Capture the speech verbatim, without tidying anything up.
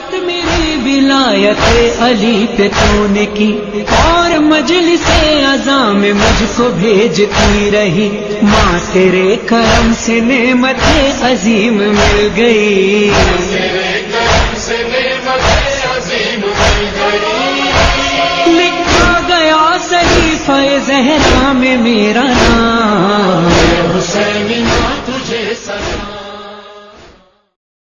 बात मेरी विलायत अली पे तूने की, और मजलिसे अज़ा में मुझको भेजती रही। माँ तेरे करम से नेमते अजीम मिल गई, लिखा गया सहीफ़े ज़हरा में मेरा नाम हुसैनी